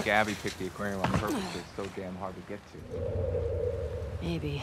think Abby picked the aquarium on purpose. It's so damn hard to get to. Maybe.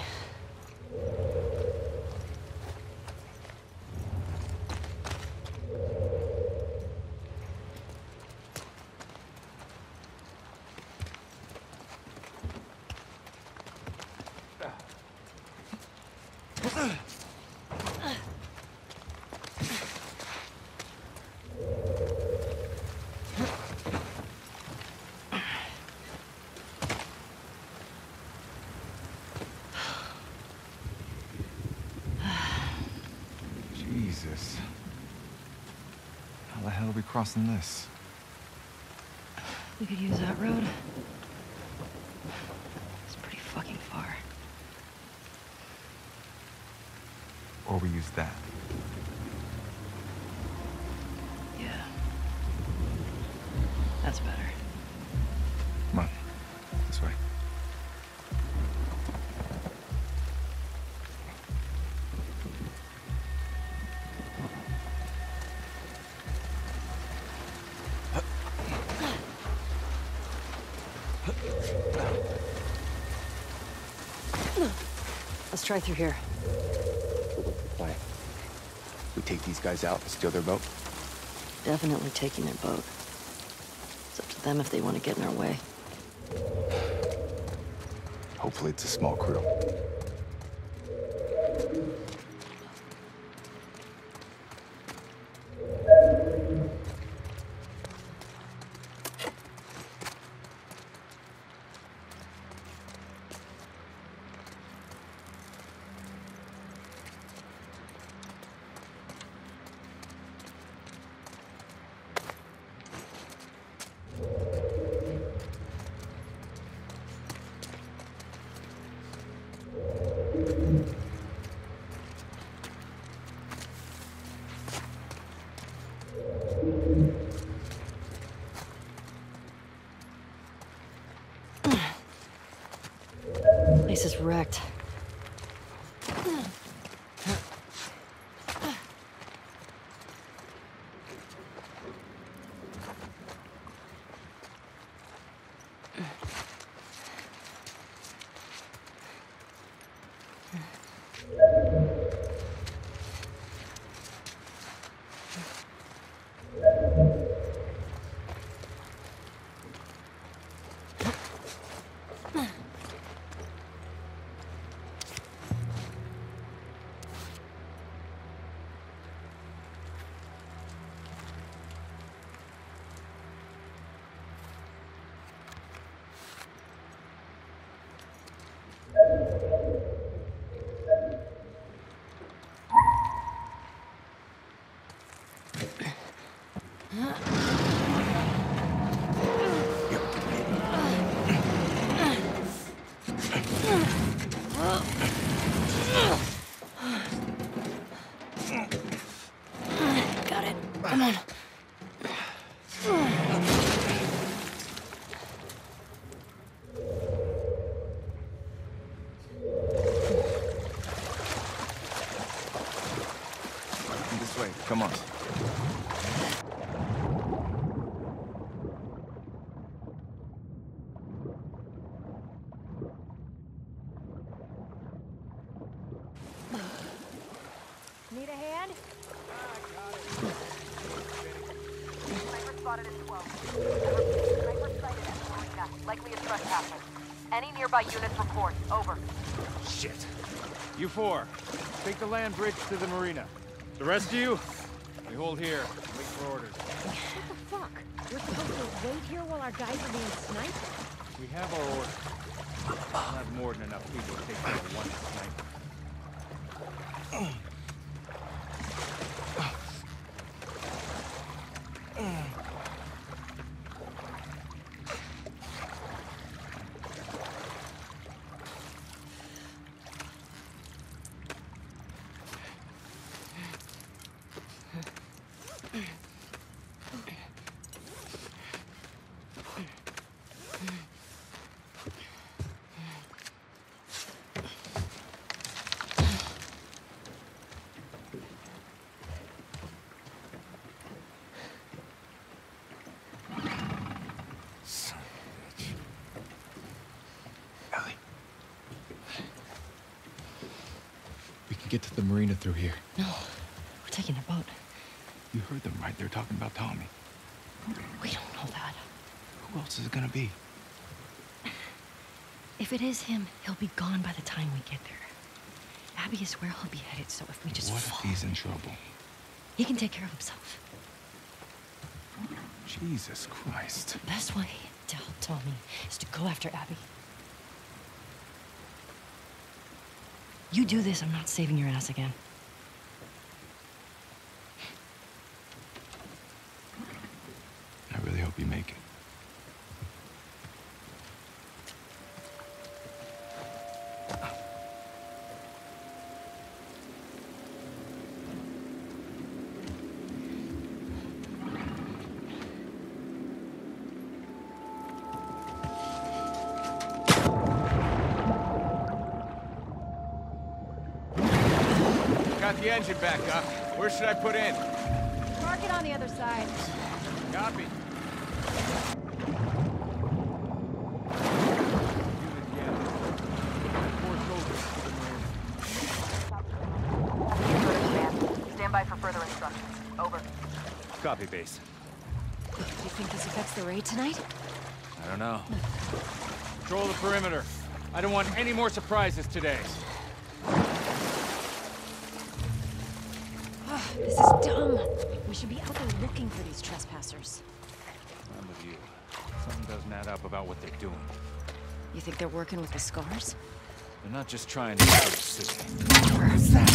Jesus. How the hell are we crossing this? We could use that road. It's pretty fucking far. Or we use that. Yeah. That's better. Come on. This way. Let's try through here. Why? We take these guys out and steal their boat? Definitely taking their boat. It's up to them if they want to get in our way. Hopefully it's a small crew. Place is wrecked. Got it. Come on. This way. Come on. Need a hand? Sniper spotted in 12. Sniper sighted at the marina, likely a trespasser. Any nearby units report. Over. Shit. You four, take the land bridge to the marina. The rest of you, we hold here. Wait for orders. What the fuck? We're supposed to wait here while our guys are being sniped? We have our orders. We'll have more than enough people to take down one sniper. get to the marina through here. No, we're taking a boat. You heard them right. They're talking about Tommy. We don't know that. Who else is it gonna be? If it is him, he'll be gone by the time we get there. Abby is where he'll be headed, so if we just What if follow, he's in trouble? he can take care of himself. Jesus Christ. The best way to help Tommy is to go after Abby. You do this, I'm not saving your ass again. I really hope you make it. Got the engine back up. Where should I put in? Park it on the other side. Copy. Stand by for further instructions. Over. Copy, base. You think this affects the raid tonight? I don't know. Control the perimeter. I don't want any more surprises today. This is dumb. We should be out there looking for these trespassers. I'm with you. Something doesn't add up about what they're doing. You think they're working with the scars? They're not just trying to get to the city.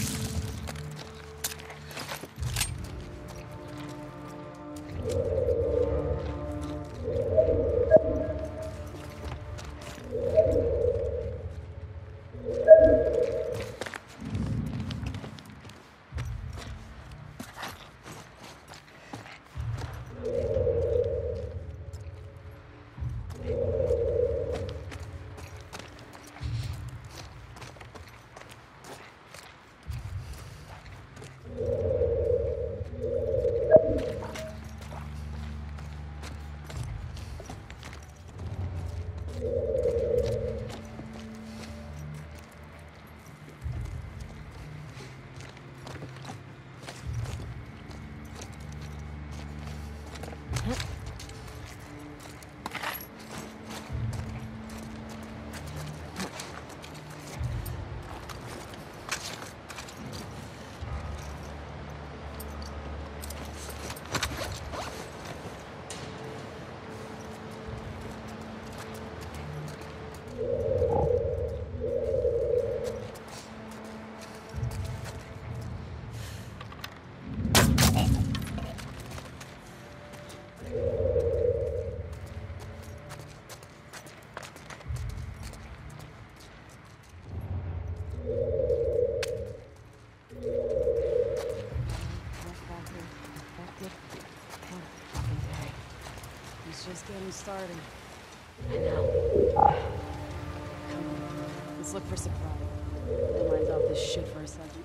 He's just getting started. I know. Come on. Let's look for surprise. Get minds off this shit for a second.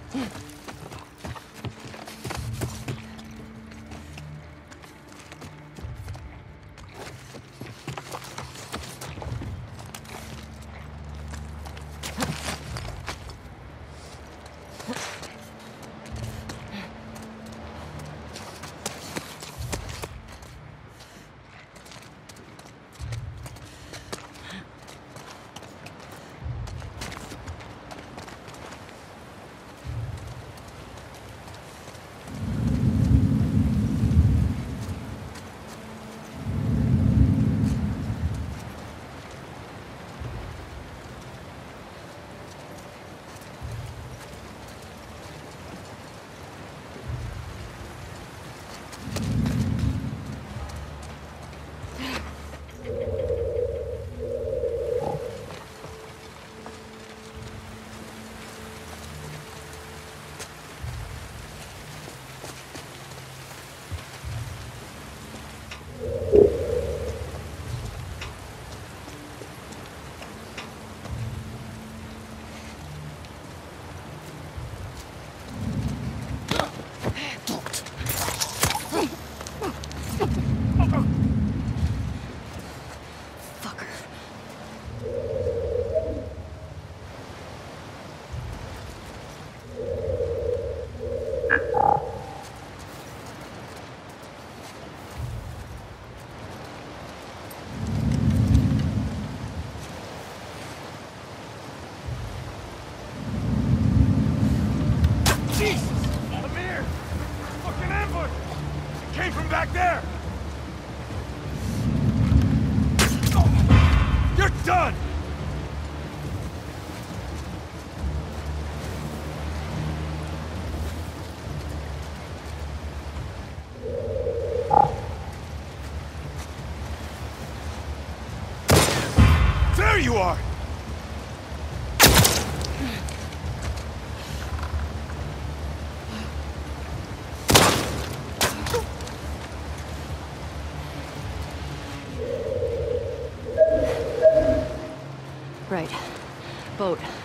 Back there! You're done! There you are! Right. Boat.